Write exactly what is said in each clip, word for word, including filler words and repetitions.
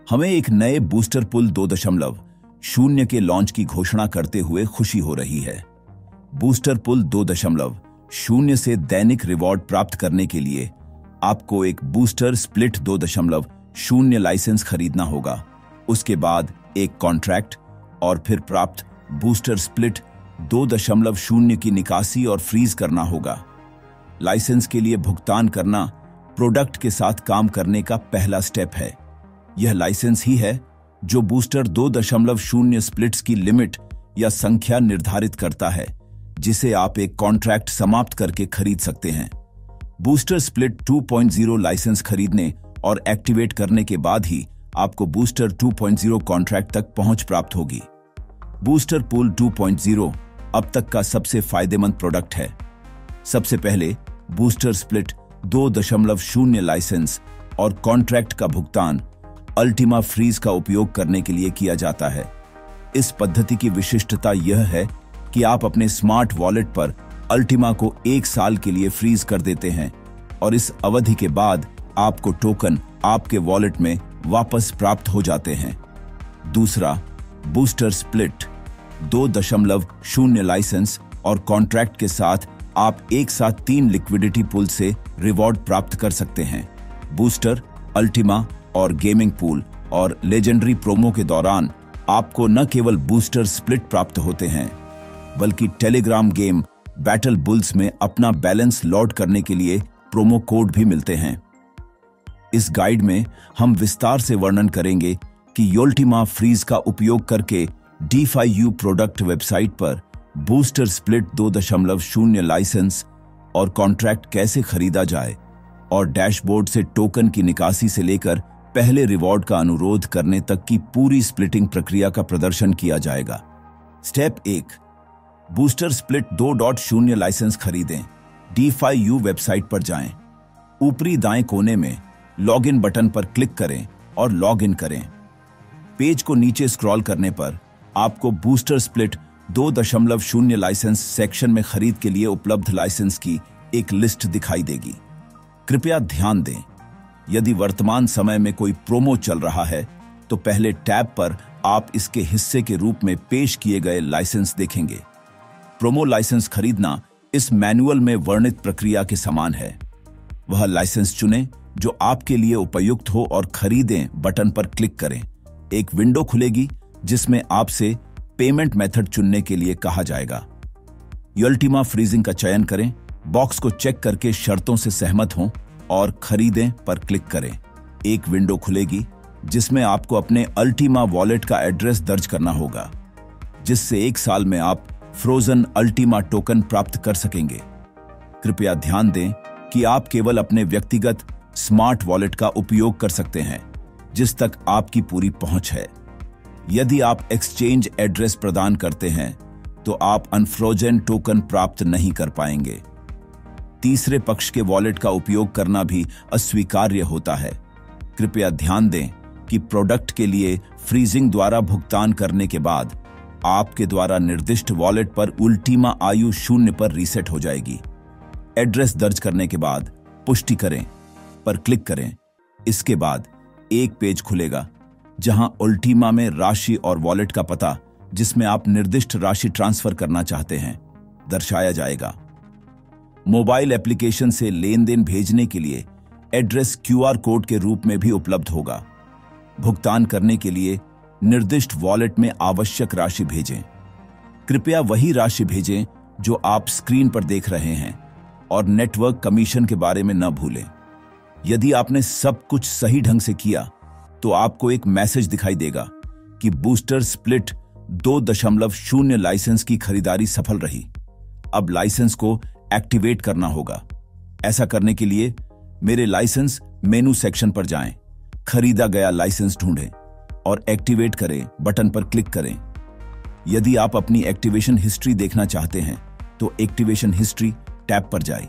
हमें एक नए बूस्टर पुल दो दशमलव शून्य के लॉन्च की घोषणा करते हुए खुशी हो रही है। बूस्टर पुल दो दशमलव शून्य से दैनिक रिवॉर्ड प्राप्त करने के लिए आपको एक बूस्टर स्प्लिट दो दशमलव शून्य लाइसेंस खरीदना होगा। उसके बाद एक कॉन्ट्रैक्ट और फिर प्राप्त बूस्टर स्प्लिट दो दशमलव शून्य की निकासी और फ्रीज करना होगा। लाइसेंस के लिए भुगतान करना प्रोडक्ट के साथ काम करने का पहला स्टेप है। यह लाइसेंस ही है जो बूस्टर दो दशमलव शून्य स्प्लिट्स की लिमिट या संख्या निर्धारित करता है, जिसे आप एक कॉन्ट्रैक्ट समाप्त करके खरीद सकते हैं। Booster split two point zero licence खरीदने और एक्टिवेट करने के बाद ही आपको booster two point zero contract तक पहुंच प्राप्त होगी। Booster pool two point zero अब तक का सबसे फायदेमंद प्रोडक्ट है। सबसे पहले बूस्टर स्प्लिट दो दशमलव शून्य लाइसेंस और कॉन्ट्रैक्ट का भुगतान अल्टीमा फ्रीज का उपयोग करने के लिए किया जाता है। इस पद्धति की विशिष्टता यह है कि आप अपने स्मार्ट वॉलेट पर अल्टीमा को एक साल के लिए फ्रीज कर देते हैं और इस अवधि के बाद आपको टोकन आपके वॉलेट में वापस प्राप्त हो जाते हैं। दूसरा, बूस्टर स्प्लिट दो दशमलव शून्य लाइसेंस और कॉन्ट्रैक्ट के साथ आप एक साथ तीन लिक्विडिटी पुल से रिवॉर्ड प्राप्त कर सकते हैं। बूस्टर, अल्टीमा और गेमिंग पूल और लेजेंडरी प्रोमो के दौरान आपको न केवल बूस्टर स्प्लिट प्राप्त होते हैं, बल्कि टेलीग्राम गेम बैटल बुल्स में अपना बैलेंस लॉड करने के लिए प्रोमो कोड भी मिलते हैं। इस गाइड में हम विस्तार से वर्णन करेंगे कि योल्टिमा फ्रीज का उपयोग करके DeFi U product website booster booster split दो दशमलव शून्य लाइसेंस और कॉन्ट्रैक्ट कैसे खरीदा जाए और डैशबोर्ड से टोकन की निकासी से लेकर पहले रिवॉर्ड का अनुरोध करने तक की पूरी स्प्लिटिंग प्रक्रिया का प्रदर्शन किया जाएगा। स्टेप एक, बूस्टर स्प्लिट दो दशमलव शून्य लाइसेंस खरीदें। डीफाई यू वेबसाइट पर जाएं। ऊपरी दाएं कोने में लॉगिन बटन पर क्लिक करें और लॉगिन करें। पेज को नीचे स्क्रॉल करने पर आपको बूस्टर स्प्लिट दो दशमलव शून्य लाइसेंस सेक्शन में खरीद के लिए उपलब्ध लाइसेंस की एक लिस्ट दिखाई देगी। कृपया ध्यान दें, यदि वर्तमान समय में कोई प्रोमो चल रहा है तो पहले टैब पर आप इसके हिस्से के रूप में पेश किए गए लाइसेंस देखेंगे। प्रोमो लाइसेंस खरीदना इस मैनुअल में वर्णित प्रक्रिया के समान है। वह लाइसेंस चुनें जो आपके लिए उपयुक्त हो और खरीदें बटन पर क्लिक करें। एक विंडो खुलेगी जिसमें आपसे पेमेंट मेथड चुनने के लिए कहा जाएगा। योल्टिमा फ्रीजिंग का चयन करें, बॉक्स को चेक करके शर्तों से सहमत हों और खरीदें पर क्लिक करें। एक विंडो खुलेगी जिसमें आपको अपने अल्टीमा वॉलेट का एड्रेस दर्ज करना होगा, जिससे एक साल में आप फ्रोजन अल्टीमा टोकन प्राप्त कर सकेंगे। कृपया ध्यान दें कि आप केवल अपने व्यक्तिगत स्मार्ट वॉलेट का उपयोग कर सकते हैं, जिस तक आपकी पूरी पहुंच है। यदि आप एक्सचेंज एड्रेस प्रदान करते हैं तो आप अनफ्रोजन टोकन प्राप्त नहीं कर पाएंगे। तीसरे पक्ष के वॉलेट का उपयोग करना भी अस्वीकार्य होता है। कृपया ध्यान दें कि प्रोडक्ट के लिए फ्रीजिंग द्वारा भुगतान करने के बाद आपके द्वारा निर्दिष्ट वॉलेट पर अल्टीमा आयु शून्य पर रीसेट हो जाएगी। एड्रेस दर्ज करने के बाद पुष्टि करें पर क्लिक करें। इसके बाद एक पेज खुलेगा जहां अल्टीमा में राशि और वॉलेट का पता, जिसमें आप निर्दिष्ट राशि ट्रांसफर करना चाहते हैं, दर्शाया जाएगा। मोबाइल एप्लीकेशन से लेन देन भेजने के लिए एड्रेस क्यूआर कोड के रूप में भी उपलब्ध होगा। भुगतान करने के लिए निर्दिष्ट वॉलेट में आवश्यक राशि भेजें। कृपया वही राशि भेजें जो आप स्क्रीन पर देख रहे हैं और नेटवर्क कमीशन के बारे में न भूलें। यदि आपने सब कुछ सही ढंग से किया तो आपको एक मैसेज दिखाई देगा कि बूस्टर स्प्लिट दो दशमलव शून्य लाइसेंस की खरीदारी सफल रही। अब लाइसेंस को एक्टिवेट करना होगा। ऐसा करने के लिए मेरे लाइसेंस मेनू सेक्शन पर जाएं, खरीदा गया लाइसेंस ढूंढें और एक्टिवेट करें बटन पर क्लिक करें। यदि आप अपनी एक्टिवेशन हिस्ट्री देखना चाहते हैं तो एक्टिवेशन हिस्ट्री टैब पर जाएं।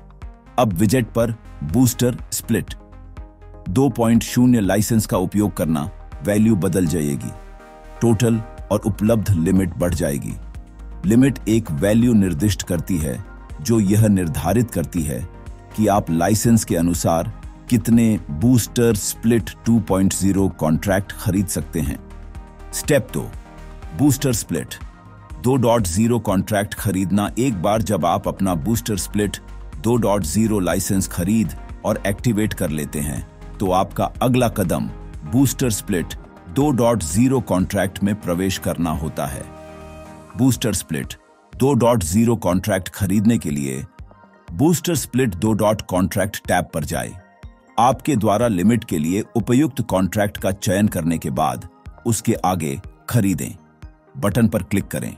अब विजेट पर बूस्टर स्प्लिट दो पॉइंट शून्य लाइसेंस का उपयोग करना वैल्यू बदल जाएगी। टोटल और उपलब्ध लिमिट बढ़ जाएगी। लिमिट एक वैल्यू निर्दिष्ट करती है जो यह निर्धारित करती है कि आप लाइसेंस के अनुसार कितने booster split two point zero contract खरीद सकते हैं। स्टेप दो, booster split two point zero contract खरीदना। एक बार जब आप अपना booster split two point zero licence खरीद और एक्टिवेट कर लेते हैं तो आपका अगला कदम booster split two point zero contract में प्रवेश करना होता है। Booster split two point zero contract खरीदने के लिए booster split two dot contract tab पर जाए। आपके द्वारा लिमिट के लिए उपयुक्त कॉन्ट्रैक्ट का चयन करने के बाद उसके आगे खरीदें बटन पर क्लिक करें।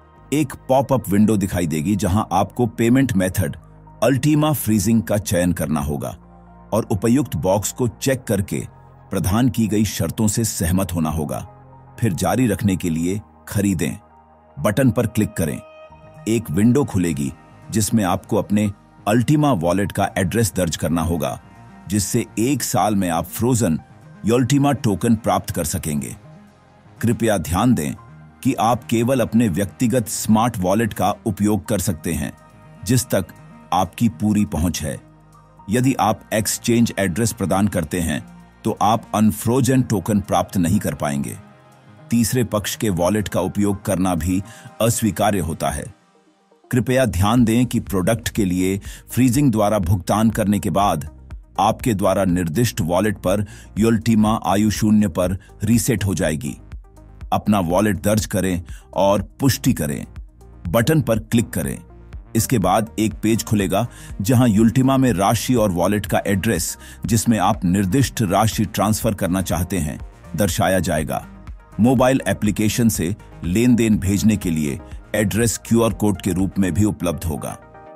एक पॉपअप विंडो दिखाई देगी जहां आपको पेमेंट मेथड अल्टीमा फ्रीजिंग का चयन करना होगा और उपयुक्त बॉक्स को चेक करके प्रदान की गई शर्तों से सहमत होना होगा। फिर जारी रखने के लिए खरीदें बटन पर क्लिक करें। एक विंडो खुलेगी जिसमें आपको अपने अल्टीमा वॉलेट का एड्रेस दर्ज करना होगा, जिससे एक साल में आप फ्रोजन अल्टीमा टोकन प्राप्त कर सकेंगे। कृपया ध्यान दें कि आप केवल अपने व्यक्तिगत स्मार्ट वॉलेट का उपयोग कर सकते हैं जिस तक आपकी पूरी पहुंच है। यदि आप एक्सचेंज एड्रेस प्रदान करते हैं तो आप अनफ्रोजन टोकन प्राप्त नहीं कर पाएंगे। तीसरे पक्ष के वॉलेट का उपयोग करना भी अस्वीकार्य होता है। कृपया ध्यान दें कि प्रोडक्ट के लिए फ्रीजिंग द्वारा भुगतान करने के बाद आपके द्वारा निर्दिष्ट वॉलेट पर अल्टीमा आयु शून्य पर रीसेट हो जाएगी। अपना वॉलेट दर्ज करें और पुष्टि करें बटन पर क्लिक करें। इसके बाद एक पेज खुलेगा जहां अल्टीमा में राशि और वॉलेट का एड्रेस जिसमें आप निर्दिष्ट राशि ट्रांसफर करना चाहते हैं दर्शाया जाएगा। मोबाइल एप्लीकेशन से लेन देन भेजने के लिए एड्रेस क्यूआर कोड के रूप में भी उपलब्ध होगा।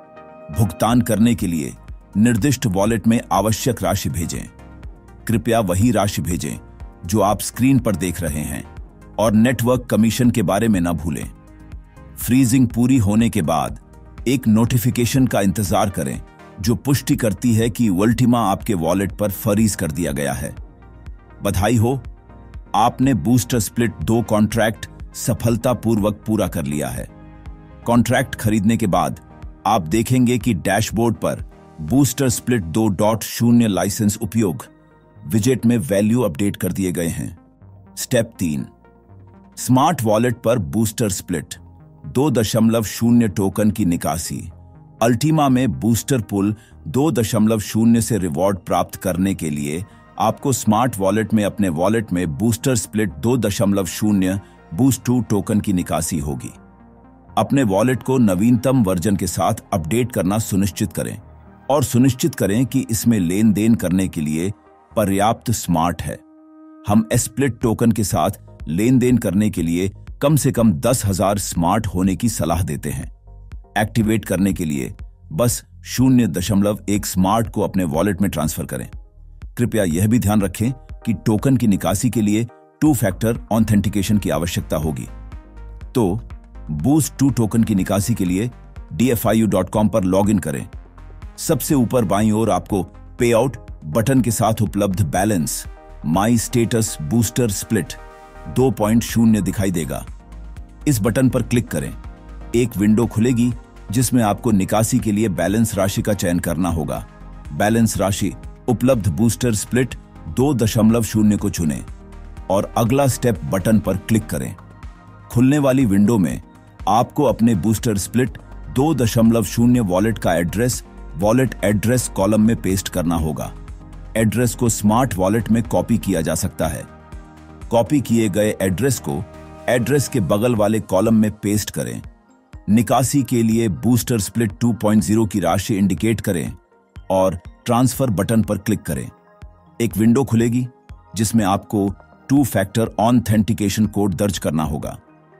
भुगतान करने के लिए निर्दिष्ट वॉलेट में आवश्यक राशि भेजें। कृपया वही राशि भेजें जो आप स्क्रीन पर देख रहे हैं और नेटवर्क कमीशन के बारे में न भूलें। फ्रीजिंग पूरी होने के बाद एक नोटिफिकेशन का इंतजार करें जो पुष्टि करती है कि अल्टीमा आपके वॉलेट पर फ्रीज कर दिया गया है। बधाई हो, आपने बूस्टर स्प्लिट दो कॉन्ट्रैक्ट सफलतापूर्वक पूरा कर लिया है। कॉन्ट्रैक्ट खरीदने के बाद आप देखेंगे कि डैशबोर्ड पर बूस्टर स्प्लिट दो डॉट शून्य लाइसेंस उपयोग विजेट में वैल्यू अपडेट कर दिए गए हैं। स्टेप तीन, स्मार्ट वॉलेट पर बूस्टर स्प्लिट दो दशमलव शून्य टोकन की निकासी। अल्टीमा में बूस्टर पुल दो दशमलव शून्य से रिवॉर्ड प्राप्त करने के लिए आपको स्मार्ट वॉलेट में अपने वॉलेट में बूस्टर स्प्लिट दो दशमलव शून्य बूस्ट टू टोकन की निकासी होगी। अपने वॉलेट को नवीनतम वर्जन के साथ अपडेट करना सुनिश्चित करें और सुनिश्चित करें कि इसमें लेन देन करने के लिए पर्याप्त स्मार्ट है। हम स्प्लिट टोकन के साथ लेन देन करने के लिए कम से कम दस हजार स्मार्ट होने की सलाह देते हैं। एक्टिवेट करने के लिए बस शून्य दशमलव एक स्मार्ट को अपने वॉलेट में ट्रांसफर करें। कृपया यह भी ध्यान रखें कि टोकन की निकासी के लिए टू फैक्टर ऑथेंटिकेशन की आवश्यकता होगी। तो बूस्ट टू टोकन की निकासी के लिए D F I U dot com पर लॉग इन करें। सबसे ऊपर बाईं ओर आपको पे आउट बटन के साथ उपलब्ध balance my status booster split दो पॉइंट शून्य दिखाई देगा। इस बटन पर क्लिक करें। एक विंडो खुलेगी जिसमें आपको निकासी के लिए बैलेंस राशि का चयन करना होगा। बैलेंस राशि उपलब्ध बूस्टर स्प्लिट दो दशमलव शून्य को चुनें और अगला स्टेप बटन पर क्लिक करें। खुलने वाली विंडो में आपको अपने बूस्टर स्प्लिट दो दशमलव शून्य वॉलेट का एड्रेस वॉलेट एड्रेस कॉलम में पेस्ट करना होगा। एड्रेस को स्मार्ट वॉलेट में कॉपी किया जा सकता है। कॉपी किए गए एड्रेस को एड्रेस के बगल वाले कॉलम में पेस्ट करें। निकासी के लिए booster split two point zero की राशि इंडिकेट करें और ट्रांसफर बटन पर क्लिक करें। एक विंडो खुलेगी जिसमें आपको टू फैक्टर ऑथेंटिकेशन कोड दर्ज करना होगा।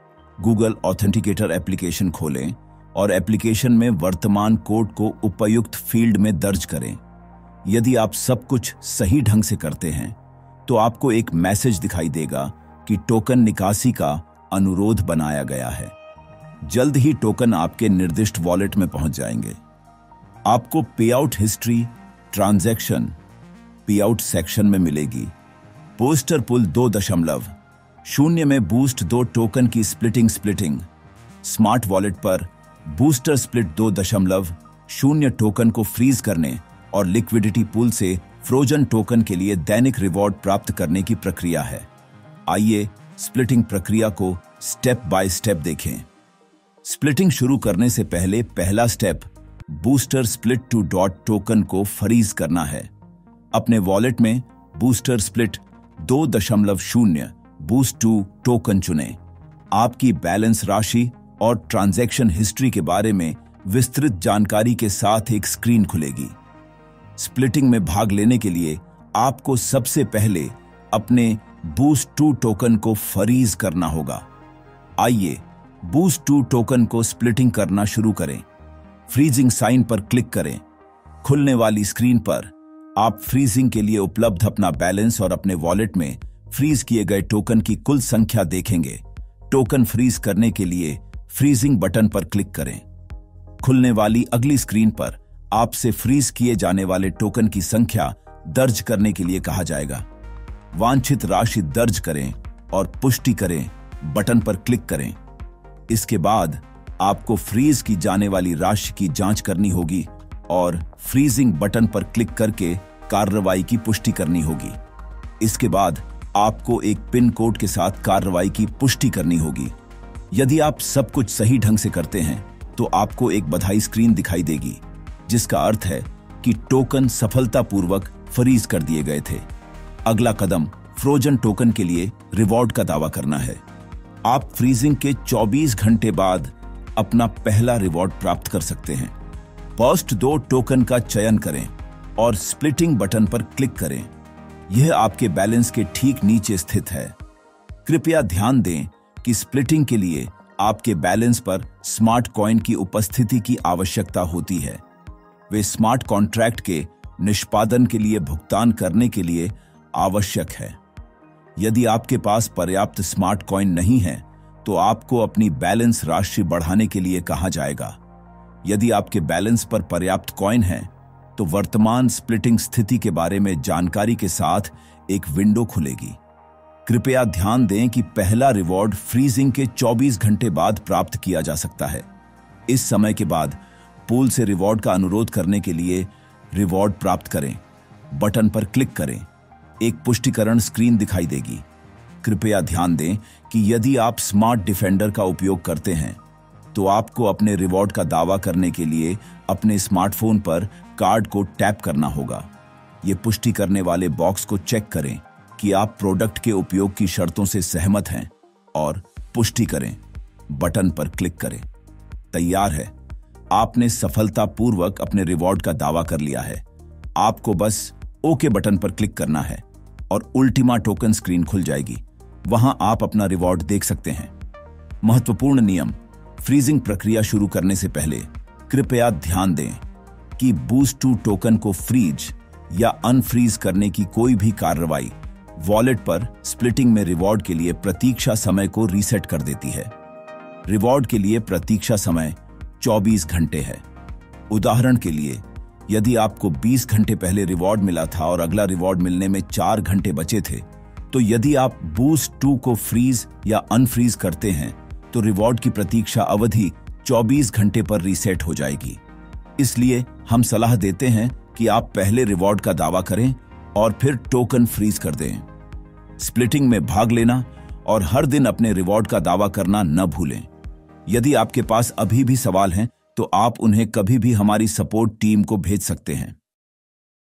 गूगल ऑथेंटिकेटर एप्लीकेशन खोलें और एप्लीकेशन में वर्तमान कोड को उपयुक्त फील्ड में दर्ज करें। यदि आप सब कुछ सही ढंग से करते हैं तो आपको एक मैसेज दिखाई देगा कि टोकन निकासी का अनुरोध बनाया गया है। जल्द ही टोकन आपके निर्दिष्ट वॉलेट में पहुंच जाएंगे। आपको payout history transaction payout section में मिलेगी। बूस्टर पुल दो दशमलव शून्य में बूस्ट दो टोकन की स्प्लिटिंग स्प्लिटिंग स्मार्ट वॉलेट पर बूस्टर स्प्लिट दो दशमलव शून्य टोकन को फ्रीज करने और लिक्विडिटी पूल से फ्रोजन टोकन के लिए दैनिक रिवॉर्ड प्राप्त करने की प्रक्रिया है। आइए स्प्लिटिंग प्रक्रिया को स्टेप बाय स्टेप देखें। स्प्लिटिंग शुरू करने से पहले पहला step booster split two dot token को फ्रीज करना है। अपने वॉलेट में बूस्टर स्प्लिट दो दशमलव शून्य बूस्ट टू टोकन चुनें। आपकी बैलेंस राशि और ट्रांजैक्शन हिस्ट्री के बारे में विस्तृत जानकारी के साथ एक स्क्रीन खुलेगी। स्प्लिटिंग में भाग लेने के लिए आपको सबसे पहले अपने बूस्ट टू टोकन को फ्रीज करना होगा। आइए बूस्ट टू टोकन को स्प्लिटिंग करना शुरू करें। फ्रीजिंग साइन पर क्लिक करें। खुलने वाली स्क्रीन पर आप फ्रीजिंग के लिए उपलब्ध अपना बैलेंस और अपने वॉलेट में फ्रीज किए गए टोकन की कुल संख्या देखेंगे। टोकन फ्रीज करने के लिए फ्रीजिंग बटन पर क्लिक करें। खुलने वाली अगली स्क्रीन पर आपसे फ्रीज किए जाने वाले टोकन की संख्या दर्ज करने के लिए कहा जाएगा। वांछित राशि दर्ज करें और पुष्टि करें बटन पर क्लिक करें। इसके बाद आपको फ्रीज की जाने वाली राशि की जांच करनी होगी और फ्रीजिंग बटन पर क्लिक करके कार्रवाई की पुष्टि करनी होगी। इसके बाद आपको एक पिन कोड के साथ कार्रवाई की पुष्टि करनी होगी। यदि आप सब कुछ सही ढंग से करते हैं तो आपको एक बधाई स्क्रीन दिखाई देगी, जिसका अर्थ है कि टोकन सफलतापूर्वक फ्रीज कर दिए गए थे। अगला कदम फ्रोजन टोकन के लिए रिवॉर्ड का दावा करना है। आप फ्रीजिंग के चौबीस घंटे बाद अपना पहला रिवॉर्ड प्राप्त कर सकते हैं। फर्स्ट दो टोकन का चयन करें और स्प्लिटिंग बटन पर क्लिक करें। यह आपके बैलेंस के ठीक नीचे स्थित है। कृपया ध्यान दें कि स्प्लिटिंग के लिए आपके बैलेंस पर स्मार्ट कॉइन की उपस्थिति की आवश्यकता होती है। वे स्मार्ट कॉन्ट्रैक्ट के निष्पादन के लिए भुगतान करने के लिए आवश्यक है। यदि आपके पास पर्याप्त स्मार्ट कॉइन नहीं है तो आपको अपनी बैलेंस राशि बढ़ाने के लिए कहा जाएगा। यदि आपके बैलेंस पर पर्याप्त कॉइन है तो वर्तमान स्प्लिटिंग स्थिति के बारे में जानकारी के साथ एक विंडो खुलेगी। कृपया ध्यान दें कि पहला रिवॉर्ड फ्रीजिंग के चौबीस घंटे बाद प्राप्त किया जा सकता है। इस समय के बाद पूल से रिवॉर्ड का अनुरोध करने के लिए रिवॉर्ड प्राप्त करें बटन पर क्लिक करें। एक पुष्टिकरण स्क्रीन दिखाई देगी। कृपया ध्यान दें कि यदि आप स्मार्ट डिफेंडर का उपयोग करते हैं तो आपको अपने रिवॉर्ड का दावा करने के लिए अपने स्मार्टफोन पर कार्ड को टैप करना होगा। ये पुष्टि करने वाले बॉक्स को चेक करें कि आप प्रोडक्ट के उपयोग की शर्तों से सहमत हैं और पुष्टि करें बटन पर क्लिक करें। तैयार है, आपने सफलतापूर्वक अपने रिवॉर्ड का दावा कर लिया है। आपको बस ओके बटन पर क्लिक करना है और उल्टीमा टोकन स्क्रीन खुल जाएगी। वहां आप अपना रिवॉर्ड देख सकते हैं। महत्वपूर्ण नियम: फ्रीजिंग प्रक्रिया शुरू करने से पहले कृपया ध्यान दें कि बूस्ट टू टोकन को फ्रीज या अनफ्रीज करने की कोई भी कार्रवाई वॉलेट पर स्प्लिटिंग में रिवॉर्ड के लिए प्रतीक्षा समय को रीसेट कर देती है। रिवॉर्ड के लिए प्रतीक्षा समय चौबीस घंटे है। उदाहरण के लिए, यदि आपको बीस घंटे पहले रिवॉर्ड मिला था और अगला रिवॉर्ड मिलने में चार घंटे बचे थे, तो यदि आप बूस्ट टू को फ्रीज या अनफ्रीज करते हैं तो रिवॉर्ड की प्रतीक्षा अवधि चौबीस घंटे पर रीसेट हो जाएगी। इसलिए हम सलाह देते हैं कि आप पहले रिवॉर्ड का दावा करें और फिर टोकन फ्रीज कर दें। स्प्लिटिंग में भाग लेना और हर दिन अपने रिवॉर्ड का दावा करना न भूलें। यदि आपके पास अभी भी सवाल हैं तो आप उन्हें कभी भी हमारी सपोर्ट टीम को भेज सकते हैं।